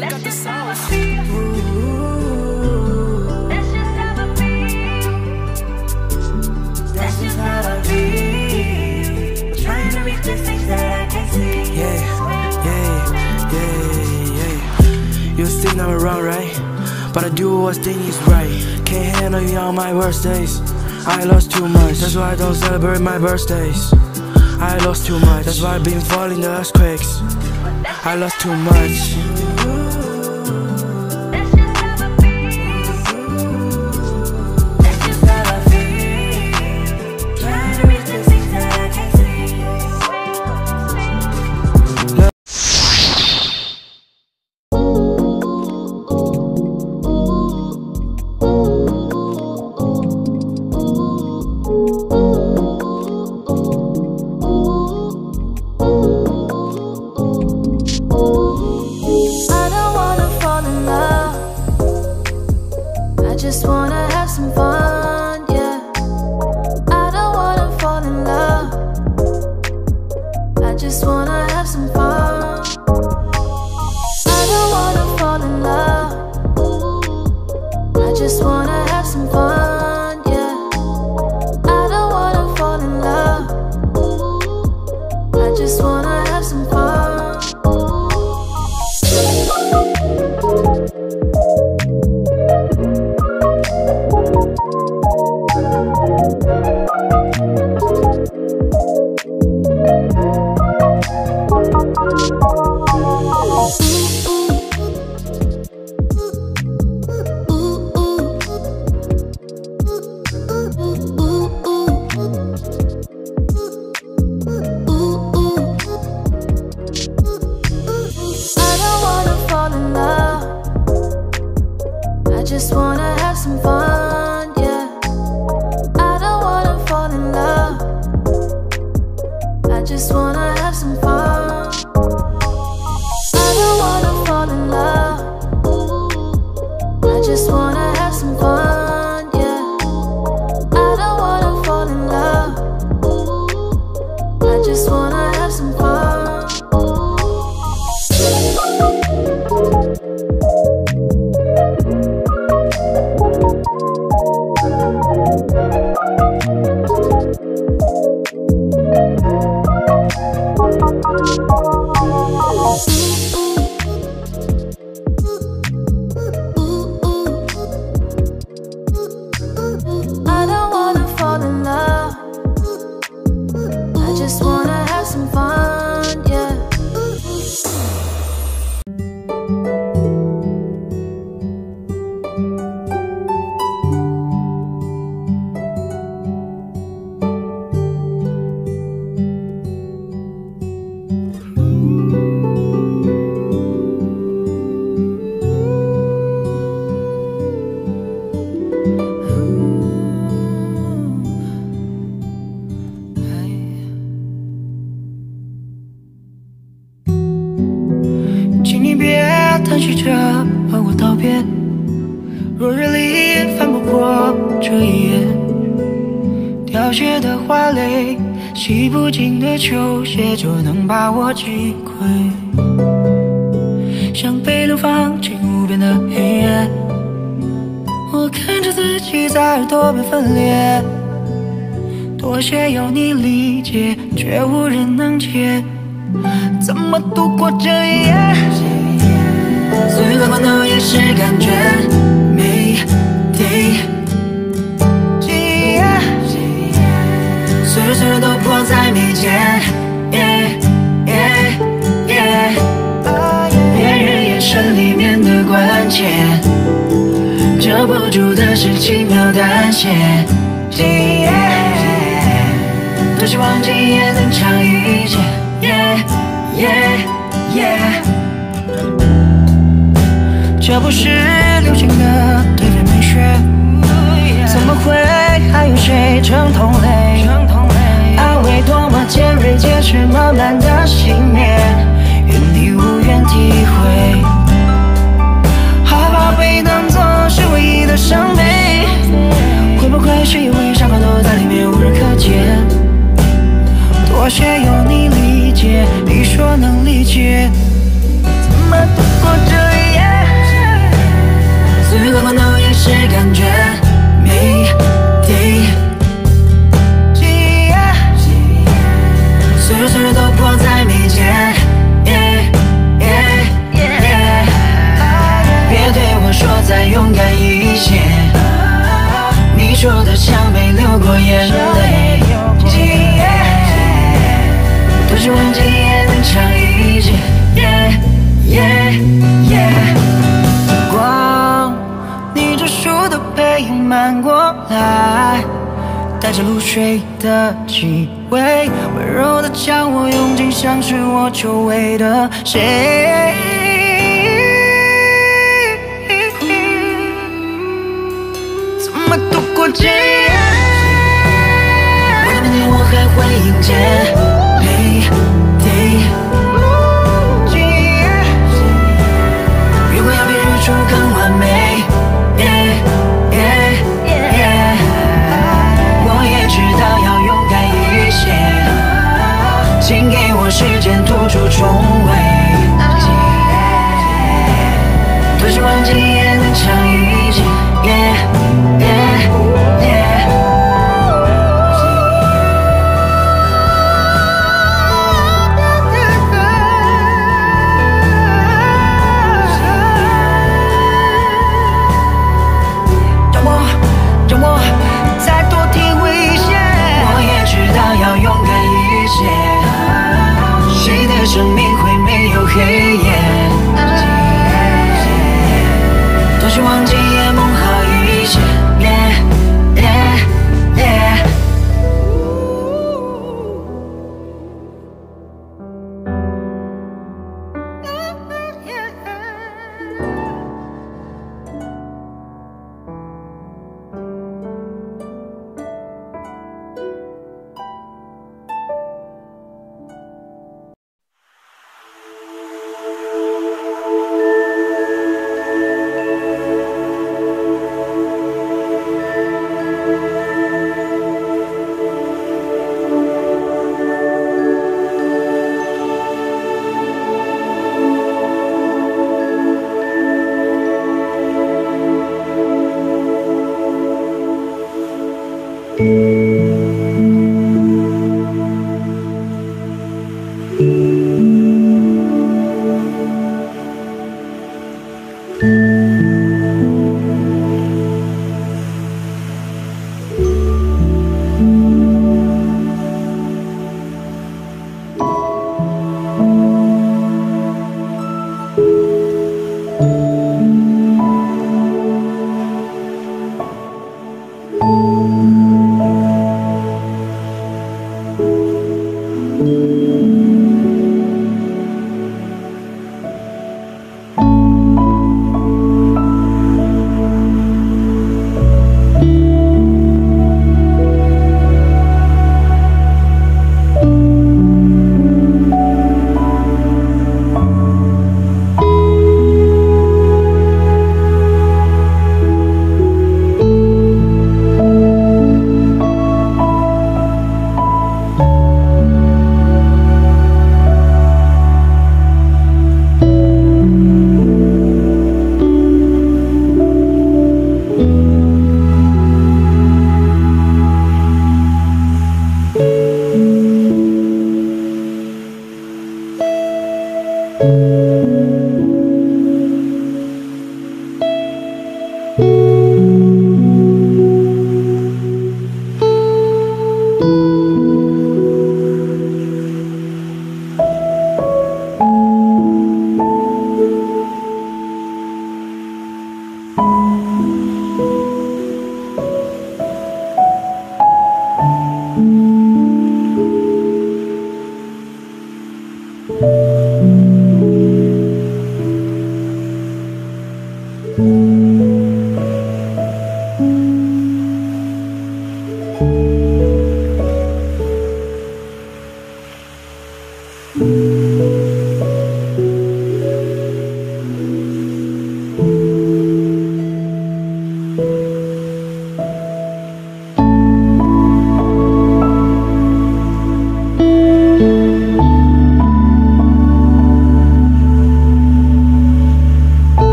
I got the sauce. That's just how I be. Trying to reach the things that I can see. Yeah. You think I'm wrong, right? But I do what I think is right. Can't handle you on my worst days. I lost too much, that's why I don't celebrate my birthdays. I lost too much, that's why I've been falling the earthquakes. I lost too much. Just wanna have some fun, yeah. I don't wanna fall in love. I just wanna have some fun. I don't wanna fall in love. I just wanna have some fun, yeah. I don't wanna fall in love. I just wanna have some fun. I just wanna have some fun, yeah. I don't wanna fall in love. I just wanna have some fun. I don't wanna fall in love. I just wanna have some fun, yeah. I don't wanna fall in love. I just wanna have some fun. I don't wanna fall in love. I just wanna have some fun, yeah. 请你别叹息着和我道别，若日里翻不过这一页，凋谢的花蕾，洗不尽的球鞋，就能把我击溃。像被流放进无边的黑夜，我看着自己在耳朵边分裂，多谢有你理解，却无人能解。怎么度过这一夜？最乐观的也是感觉，Mayday，岁月岁月都迫在眉间，别人眼神里面的关切，遮不住的是轻描淡写，多希望今夜能长一些。这不是流行的颓废美学，怎么会还有谁成同类？安慰多么尖锐，坚持慢慢的熄灭，愿你无缘体会。害怕被当作是唯一的伤悲，会不会是因为伤口都在里面无人可见？多谢有你理解，你说能理解，怎么度过这一夜？ 感觉没底，岁月岁月都迫在眉间。别对我说再勇敢一些，你说的像没流过眼泪。多希望今夜能长一些。光逆着树的背影漫过来，带着露水的气味，温柔的将我拥进像是我久违的谁。怎么度过今夜？我的明天我还会迎接没底。月光要比日出更完美。我也知道要勇敢一些，请给我时间突出重围。多希望今夜能长一些。让我再多体会一些，我也知道要勇敢一些。谁的生命